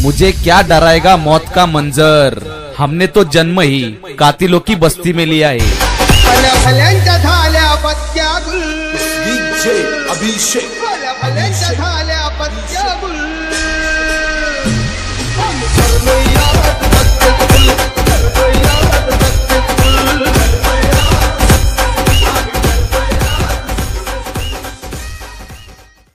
मुझे क्या डराएगा मौत का मंजर, हमने तो जन्म ही कातिलों की बस्ती में लिया है। भल्यांच्या झाल्या पत्त्या गुल डीजे अभिषेक भल्यांच्या झाल्या पत्त्या गुल